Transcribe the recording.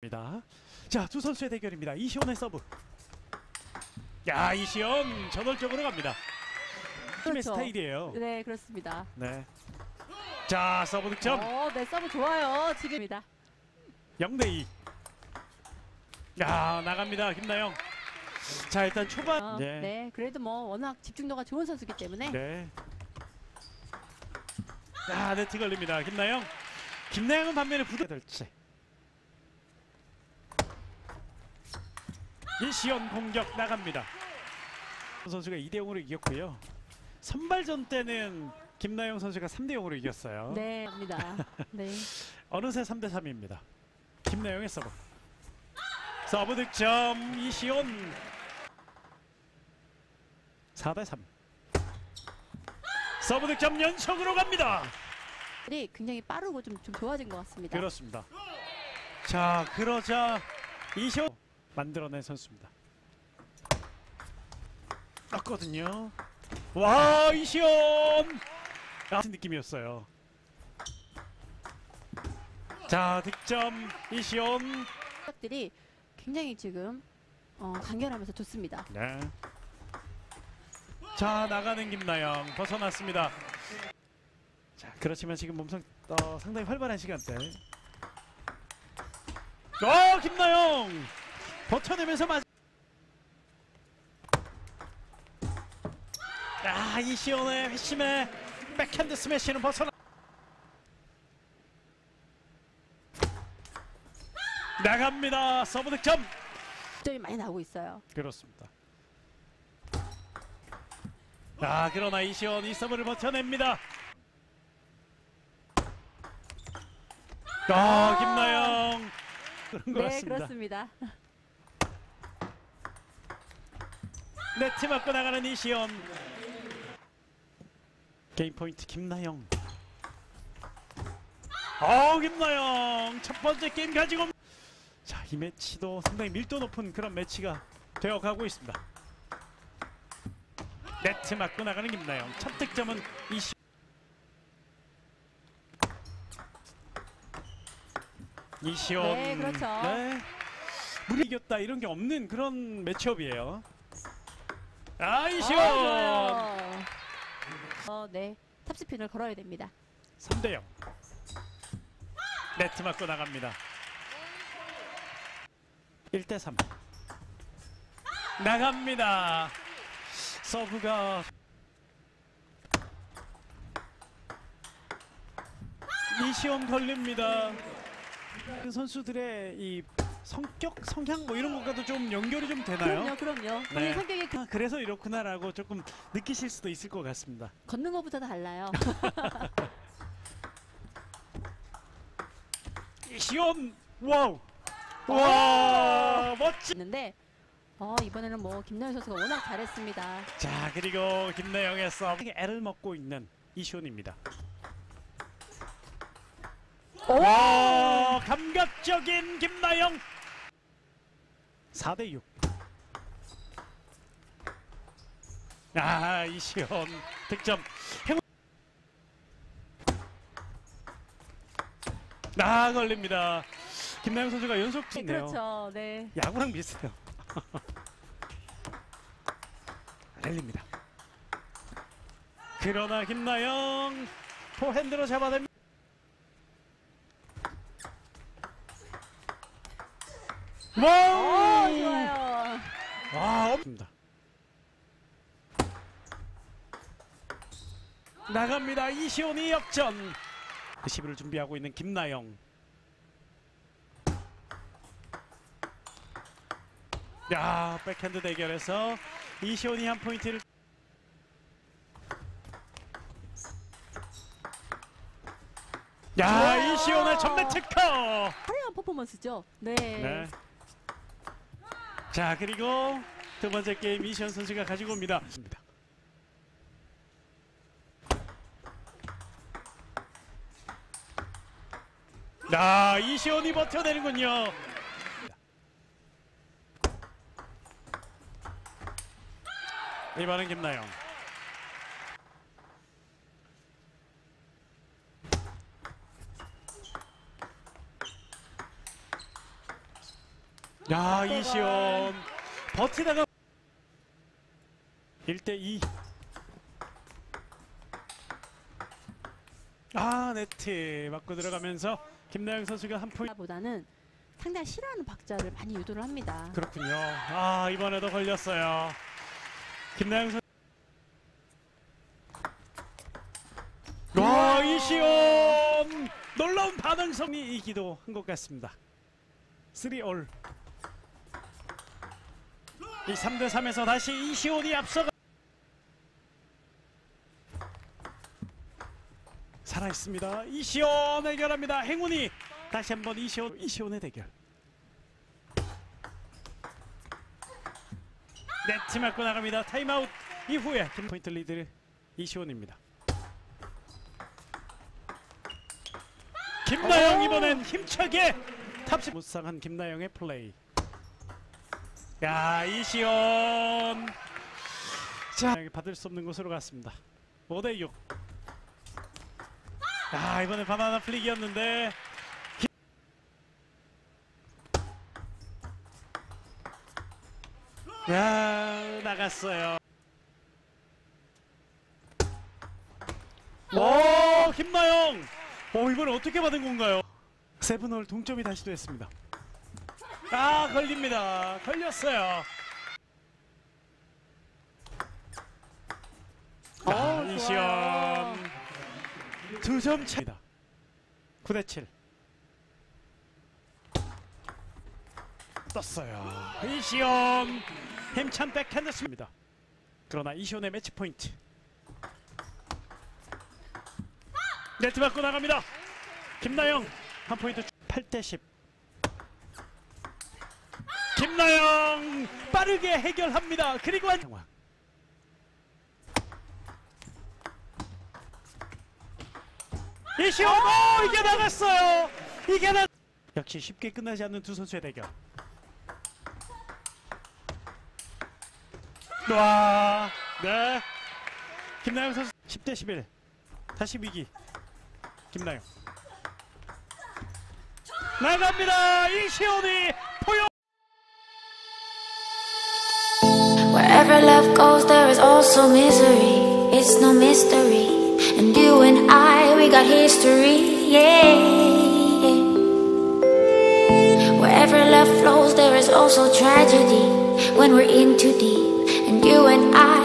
입니다. 자, 두 선수의 대결입니다. 이시온의 서브. 야, 이시온 저돌적으로 갑니다. 팀의 그렇죠. 스타일이에요. 네, 그렇습니다. 네. 자, 서브 득점. 네, 서브 좋아요. 지금입니다. 0대2. 야, 나갑니다. 김나영. 자, 일단 초반. 네, 그래도 뭐 워낙 집중도가 좋은 선수기 때문에. 네. 아, 네트 걸립니다. 김나영. 김나영은 반면에 부대들지. 이시연 공격 나갑니다. 선수가 2대0으로 이겼고요. 선발전 때는 김나영 선수가 3대0으로 이겼어요. 네, 합니다. 네. 어느새 3대3입니다. 김나영의 서브. 서브 득점 이시온. 4대3. 서브 득점 연속으로 갑니다. 굉장히 빠르고 좀 좋아진 것 같습니다. 그렇습니다. 자, 그러자 이시온 만들어낸 선수입니다. 떴거든요. 와, 이시온 같은 느낌이었어요. 자, 득점 이시온. 들이 굉장히 지금 간결하면서 좋습니다. 네. 자, 나가는 김나영 벗어났습니다. 자, 그렇지만 지금 몸성 상당히 활발한 시간대. 김나영 버텨내면서 이시온의 회심의 백핸드 스매시는 벗어나. 나갑니다. 서브 득점. 득점이 많이 나오고 있어요. 그렇습니다. 그러나 이시온 이 서브를 버텨냅니다. 김나영 그런 것 네, 같습니다. 그렇습니다. 네트 맞고 나가는 이시온. 게임 포인트 김나영. 김나영 첫 번째 게임 가지고. 자, 이 매치도 상당히 밀도 높은 그런 매치가 되어가고 있습니다. 네트 맞고 나가는 김나영. 첫 득점은 이시온. 네, 그렇죠. 네. 무리 이겼다 이런 게 없는 그런 매치업이에요. 이시온. 좋아요. 네, 탑스핀을 걸어야 됩니다. 3대0. 네트 맞고 나갑니다. 1대3. 나갑니다. 서브가 이시온 걸립니다. 선수들의 이 성격, 성향 뭐 이런 것과도 좀 연결이 좀 되나요? 그럼요. 네. 성격이 그래서 이렇구나라고 조금 느끼실 수도 있을 것 같습니다. 걷는 것보다 달라요. 이시온. 와우. 와, 멋지. 있는데 이번에는 뭐 김나영 선수가 워낙 잘했습니다. 자, 그리고 김나영의 서브. 애를 먹고 있는 이시온입니다. 와, 감각적인 김나영. 4대6. 이시온 득점. 걸립니다. 김나영 선수가 연속 투네요. 그렇죠. 네. 야구랑 비슷해요. 랠립니다. 그러나 김나영 포핸드로 잡아냅니다. 좋아요. 없습니다. 나갑니다. 이시온이 역전. 리시브를 준비하고 있는 김나영. 백핸드 대결에서 이시온이 한 포인트를. 이시온의 전매 체커. 화려한 퍼포먼스죠. 네. 네. 자, 그리고 두 번째 게임 이시온 선수가 가지고 옵니다. 이시온이 버텨내는군요. 이번엔 김나영. 야, 이시온 버티다가 1대2. 아, 네트 맞고 들어가면서 김나영 선수가 한 포인트. 보다는 상당히 싫어하는 박자를 많이 유도를 합니다. 그렇군요. 아, 이번에도 걸렸어요. 김나영 선수. 와, 이시온 놀라운 반응성이 이기도 한 것 같습니다. 3올. 이 3대3에서 다시 이시온이 앞서가 살아있습니다. 이시온 해결합니다. 행운이 다시 한번 이시온의 대결. 네트 맞고 나갑니다. 타임아웃 이후에 김포인트 리드 이시온입니다. 김나영 이번엔 힘차게 탑시 무쌍한 김나영의 플레이. 야, 이시온 자, 받을 수 없는 곳으로 갔습니다. 5대6. 야, 이번에 바나나 플릭이었는데 야, 나갔어요. 오, 김나영. 이번에 어떻게 받은 건가요? 7홀 동점이 다시 됐습니다. 아, 걸립니다. 걸렸어요. 이시연 2점 차입니다. 9대7. 떴어요. 이시연 힘찬 백핸드 스입니다. 그러나 이시연의 매치 포인트. 네트 맞고 나갑니다. 김나영 한 포인트. 8대10. 김나영 빠르게 해결합니다. 그리고 한 상황. 이시온 이게 나갔어요. 이게 역시 쉽게 끝나지 않는 두 선수의 대결. 와, 네. 김나영 선수 10대11. 다시 위기. 김나영 나갑니다. 이시온이 포용. Wherever love goes, there is also misery. It's no mystery. And you and I, we got history. Yeah. Wherever love flows, there is also tragedy. When we're in too deep. And you and I.